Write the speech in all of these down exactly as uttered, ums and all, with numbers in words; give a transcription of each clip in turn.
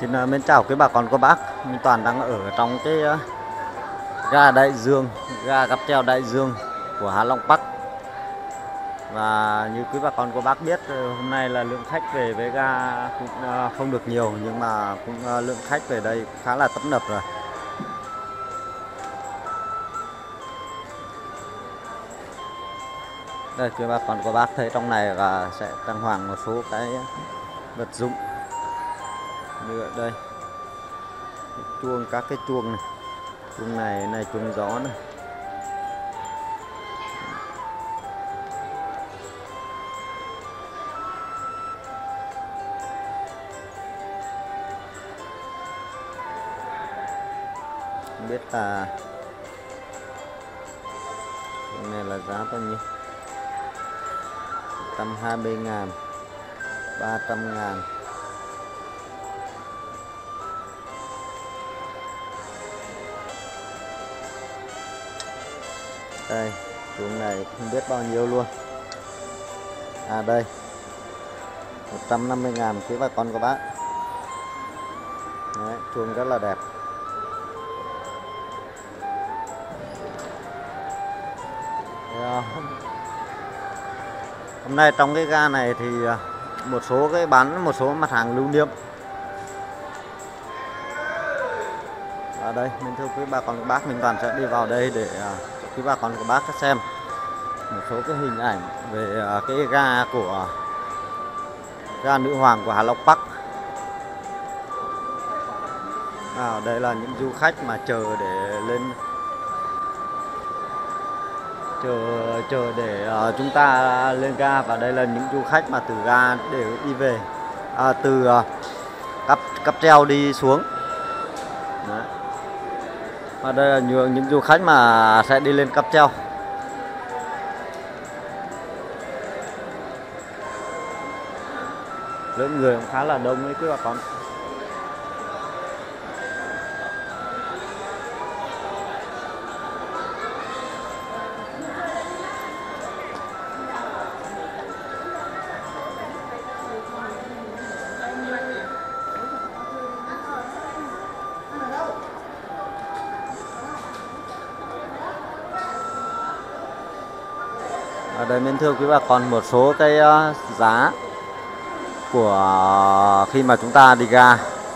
Xin uh, mến chào quý bà con cô bác. Minh Toàn đang ở trong cái uh, ga Đại Dương, ga cáp treo Đại Dương của Hạ Long Park. Và như quý bà con cô bác biết, hôm nay là lượng khách về với ga cũng uh, không được nhiều, nhưng mà cũng uh, lượng khách về đây khá là tấp nập rồi. Đây quý bà con cô bác thấy trong này là sẽ trang hoàng một số cái vật dụng như ở đây, cái chuông, các cái chuông này, chuông này này chuông gió này. Không biết là chuông này là giá bao nhiêu? một trăm hai mươi ngàn, ba trăm ngàn. Đây, chuông này không biết bao nhiêu luôn. À đây, một trăm năm mươi ngàn quý bà con cô bác. Đấy, chuông rất là đẹp. Hôm nay trong cái ga này thì một số cái bán một số mặt hàng lưu niệm. Ở đây, mình thưa quý bà con cô bác, mình Toàn sẽ đi vào đây để cho quý bà con cô bác xem một số cái hình ảnh về cái ga của ga Nữ Hoàng của Hạ Long Park. À, đây là những du khách mà chờ để lên chờ chờ để uh, chúng ta lên ga, và đây là những du khách mà từ ga để đi về, à, từ uh, cáp cáp treo đi xuống. Đấy. Và đây là những, những du khách mà sẽ đi lên cáp treo. Lượng người cũng khá là đông đấy quý bà con. Ở đây mình thưa quý bà con một số cái uh, giá của khi mà chúng ta đi ga.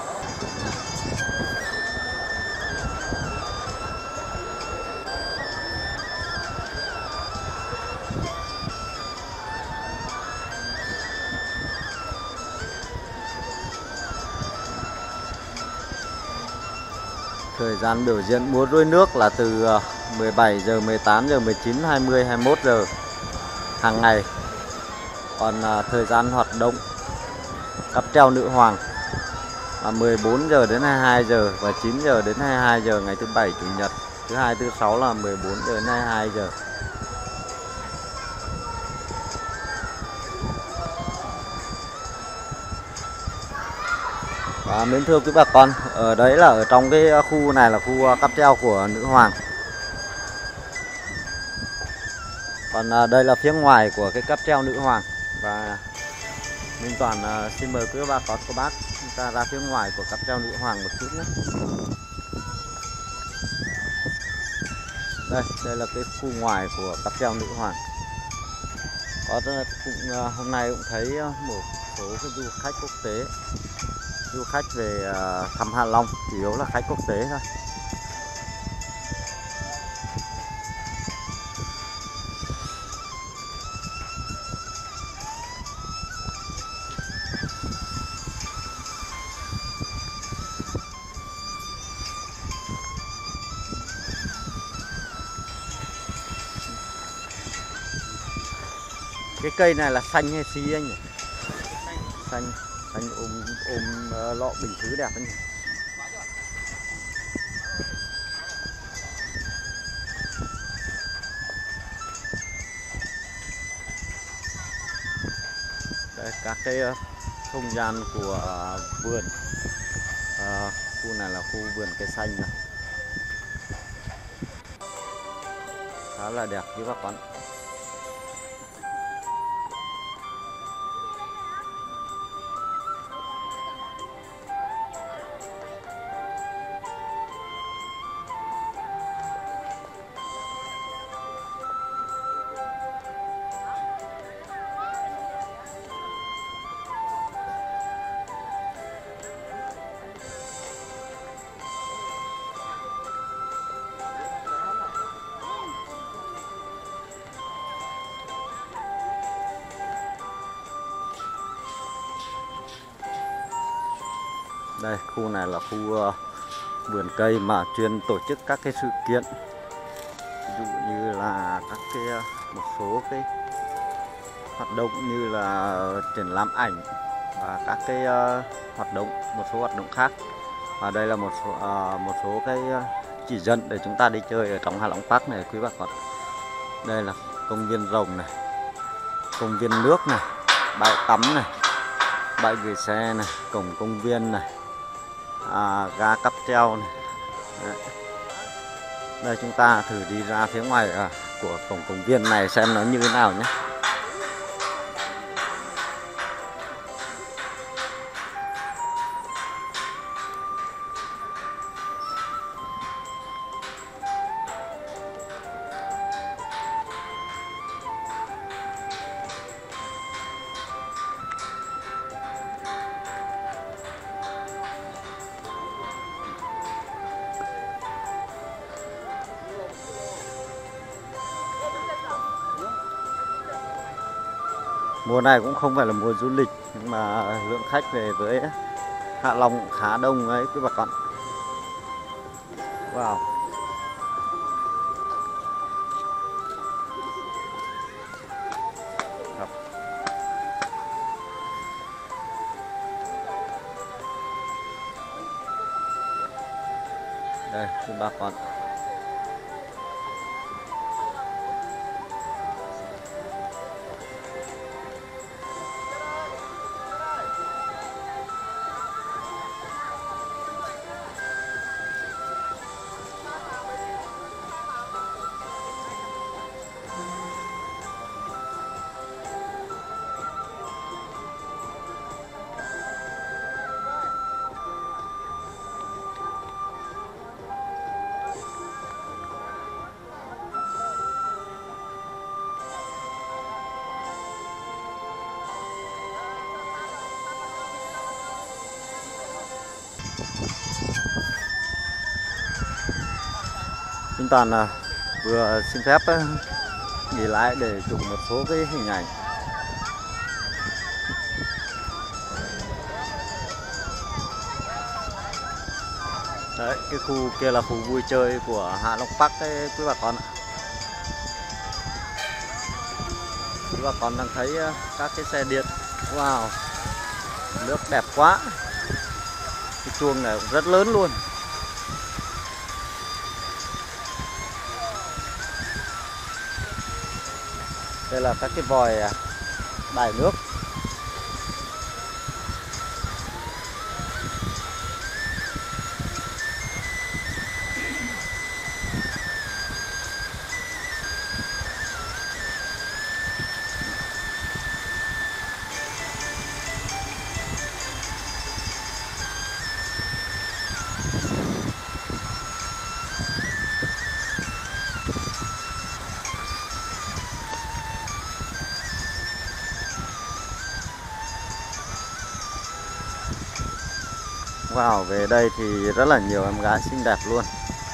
Thời gian biểu diễn múa rối nước là từ mười bảy giờ, mười tám giờ, mười chín, hai mươi, hai mươi mốt giờ hàng ngày. Còn uh, thời gian hoạt động cáp treo Nữ Hoàng là mười bốn giờ đến hai mươi hai giờ và chín giờ đến hai mươi hai giờ ngày thứ bảy, chủ nhật. Thứ hai, thứ sáu là mười bốn giờ đến hai mươi hai giờ. Và mến thưa quý bà con, ở đấy là ở trong cái khu này là khu cáp treo của Nữ Hoàng. Còn à, đây là phía ngoài của cái cáp treo Nữ Hoàng. Và Minh Toàn à, xin mời quý bà con cô bác chúng ta ra phía ngoài của cáp treo Nữ Hoàng một chút nhé. Đây, đây là cái khu ngoài của cáp treo Nữ Hoàng. Có cũng à, hôm nay cũng thấy một số cái du khách quốc tế, du khách về à, thăm Hạ Long, chủ yếu là khách quốc tế thôi. Cái cây này là xanh hay xí anh nhỉ? Xanh, xanh ôm ôm uh, lọ bình xứ đẹp anh nhỉ? Đây, các cái uh, không gian của uh, vườn. Uh, khu này là khu vườn cây xanh này. Khá là đẹp với các bạn. Đây, khu này là khu uh, vườn cây mà chuyên tổ chức các cái sự kiện, ví dụ như là các cái uh, một số cái hoạt động như là triển lãm ảnh và các cái uh, hoạt động, một số hoạt động khác. Và đây là một số, uh, một số cái uh, chỉ dẫn để chúng ta đi chơi ở trong Hạ Long Park này quý bà con. Đây là công viên rồng này, công viên nước này, bãi tắm này, bãi gửi xe này, cổng công viên này, à, ga cáp treo này. Đấy. Đây chúng ta thử đi ra phía ngoài à, của cổng công viên này xem nó như thế nào nhé. Mùa này cũng không phải là mùa du lịch, nhưng mà lượng khách về với Hạ Long cũng khá đông ấy quý bà con. Wow. Đây quý bà con. Minh Toàn là vừa xin phép nghỉ lại để chụp một số cái hình ảnh. Đấy, cái khu kia là khu vui chơi của Hạ Long Park đấy quý bà con ạ. Quý bà con đang thấy các cái xe điện. Wow, nước đẹp quá. Cái chuông này cũng rất lớn luôn. Đây là các cái vòi đài nước. Wow, về đây thì rất là nhiều em gái xinh đẹp luôn.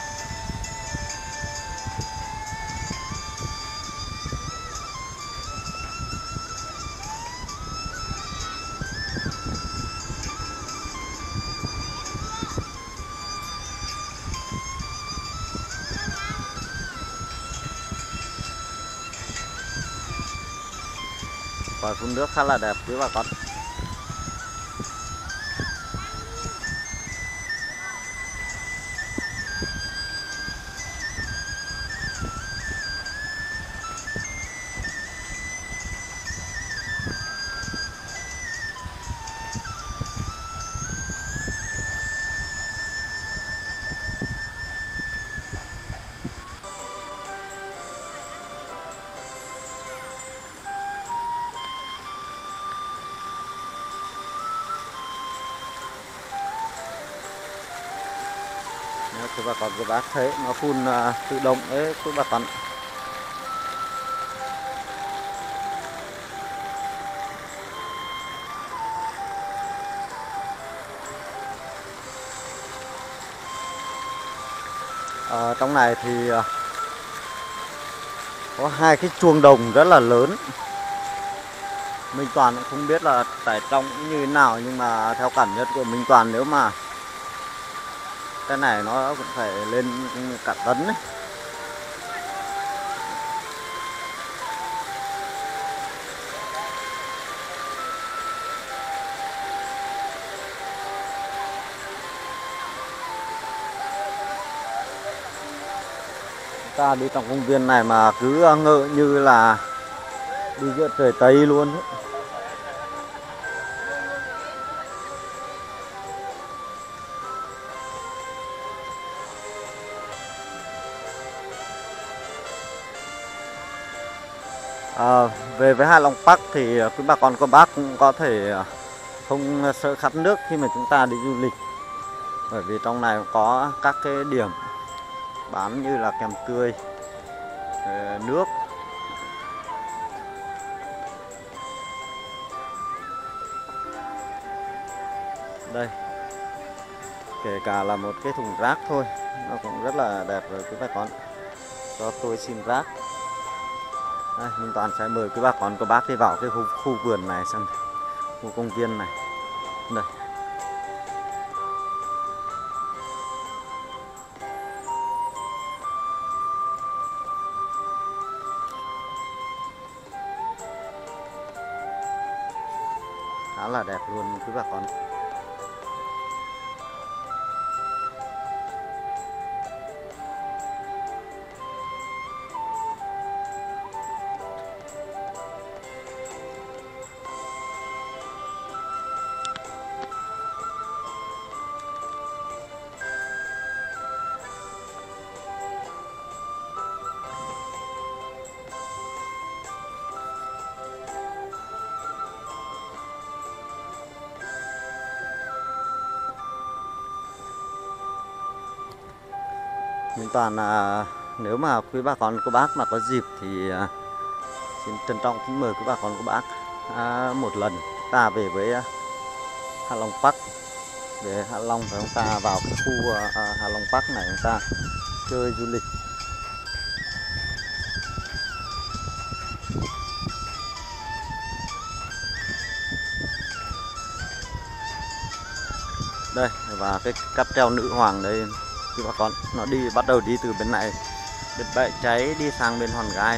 Vòi phun nước khá là đẹp quý bà con. Quý bà con các bác thấy nó phun uh, tự động đấy quý bà con. Ở trong này thì uh, có hai cái chuông đồng rất là lớn. Minh Toàn cũng không biết là tải trọng như thế nào, nhưng mà theo cảm nhận của Minh Toàn, nếu mà Cái này nó cũng phải lên cả tấn đấy. Ta đi trong công viên này mà cứ ngỡ như là đi giữa trời Tây luôn ấy. À, về với Hạ Long Park thì quý bà con cô bác cũng có thể không sợ khát nước khi mà chúng ta đi du lịch, bởi vì trong này có các cái điểm bán như là kèm tươi, nước. Đây, kể cả là một cái thùng rác thôi nó cũng rất là đẹp rồi quý bà con. Cho tôi xin rác. Đây, Minh Toàn sẽ mời quý bà con cô bác đi vào cái khu, khu vườn này xem, khu công viên này. Đây. Khá là đẹp luôn quý bà con. Minh Toàn à, nếu mà quý bà con cô bác mà có dịp thì à, xin trân trọng kính mời quý bà con cô bác à, một lần ta về với à, Hạ Long Park, về Hạ Long và chúng ta vào cái khu à, Hạ Long Park này chúng ta chơi du lịch. Đây, và cái cáp treo nữ hoàng đây quý bà con, nó đi bắt đầu đi từ bên này, bên bãi cháy đi sang bên Hòn Gai.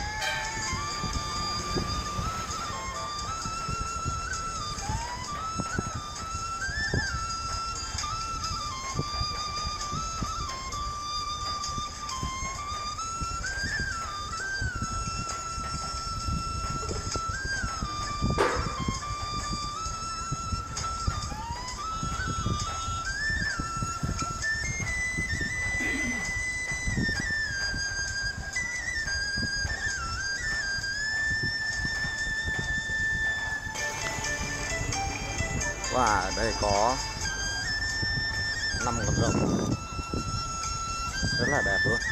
Và ở đây có năm con rồng rất là đẹp luôn.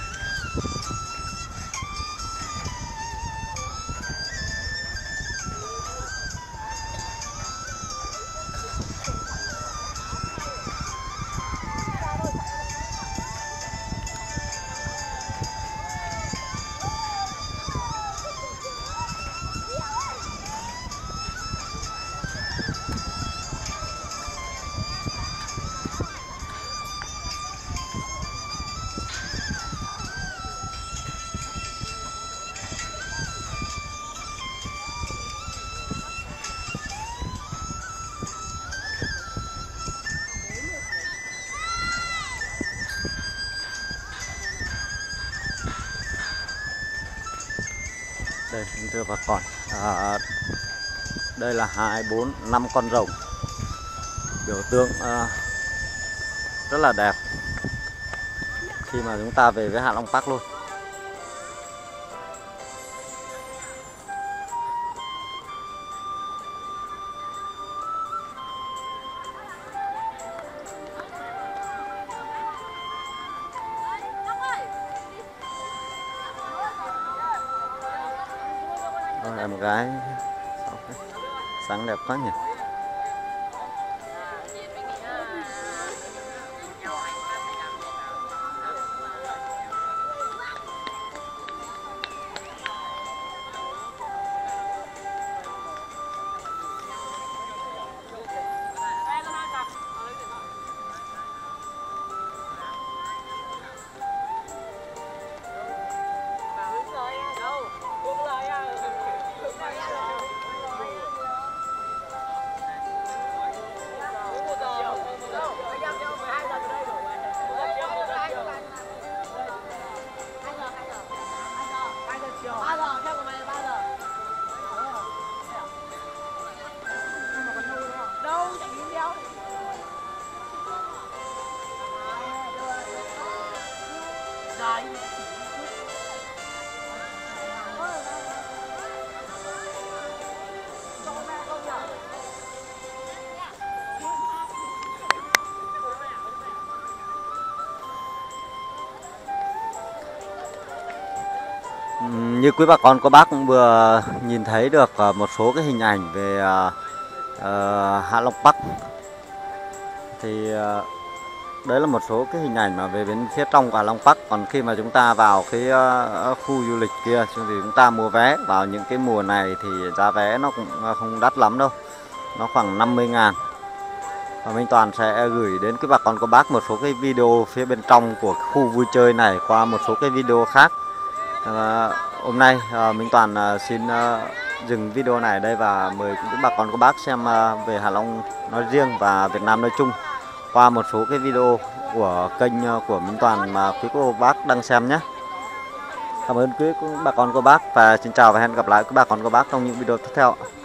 Đây thưa bà con, à, đây là hai bốn năm con rồng, biểu tượng à, rất là đẹp khi mà chúng ta về với Hạ Long Park luôn. Em gái sáng đẹp quá nhỉ. ba giờ, theo của mày là ba giờ. Đâu, chạy đi đeo. Dài. Ừm, Như quý bà con cô bác cũng vừa nhìn thấy được ờ, một số cái hình ảnh về ờ, ờ, Hạ Long Park. Thì ờ, đấy là một số cái hình ảnh mà về bên phía trong của Hạ Long Park. Còn khi mà chúng ta vào cái ờ, khu du lịch kia thì chúng ta mua vé vào những cái mùa này thì giá vé nó cũng không đắt lắm đâu, nó khoảng năm mươi ngàn. Và Minh Toàn sẽ gửi đến quý bà con cô bác một số cái video phía bên trong của khu vui chơi này qua một số cái video khác. À, hôm nay à, Minh Toàn à, xin à, dừng video này ở đây và mời quý bà con cô bác xem à, về Hạ Long nói riêng và Việt Nam nói chung qua một số cái video của kênh à, của Minh Toàn mà quý cô bác đang xem nhé. Cảm ơn quý bà con cô bác và xin chào và hẹn gặp lại quý bà con cô bác trong những video tiếp theo.